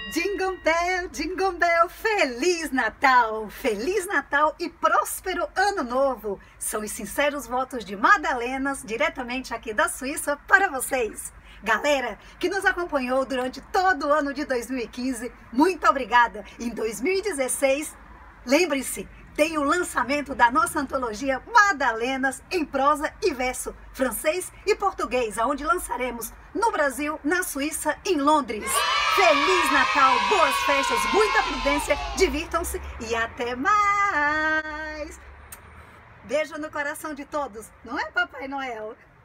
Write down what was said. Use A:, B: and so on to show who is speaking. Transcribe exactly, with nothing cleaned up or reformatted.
A: Jingle Bell, Jingle Bell, Feliz Natal! Feliz Natal e próspero Ano Novo! São os sinceros votos de Madalenas, diretamente aqui da Suíça, para vocês. Galera que nos acompanhou durante todo o ano de dois mil e quinze, muito obrigada! Em dois mil e dezesseis, lembre-se, tem o lançamento da nossa antologia Madalenas em prosa e verso, francês e português, onde lançaremos no Brasil, na Suíça, em Londres. Feliz Natal, boas festas, muita prudência, divirtam-se e até mais! Beijo no coração de todos, não é, Papai Noel?